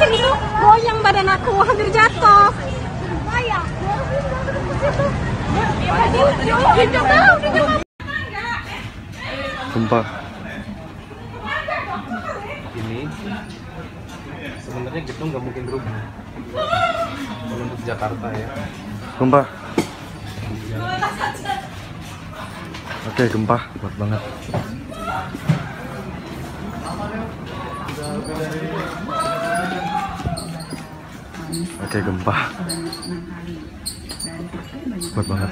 kecil itu goyang badan aku, hampir jatuh. Gempa. Ini sebenarnya gedung nggak mungkin rubuh untuk Jakarta ya. Gempa. Oke, gempa kuat banget. Oke, gempa kuat banget.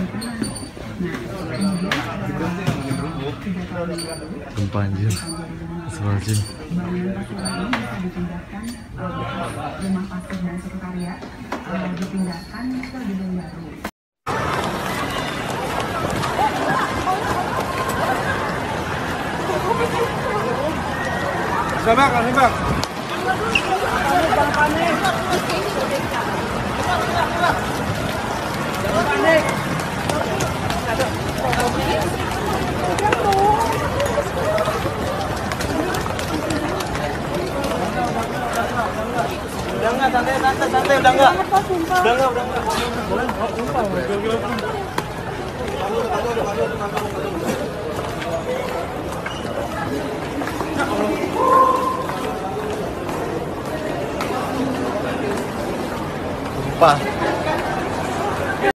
Gempa anjir. Astagfirullahaladzim. Rumah pasir dan sekretariat dipindahkan ke gedung baru. Sabar, sabar. Udah enggak, santai, udah enggak. Gempa.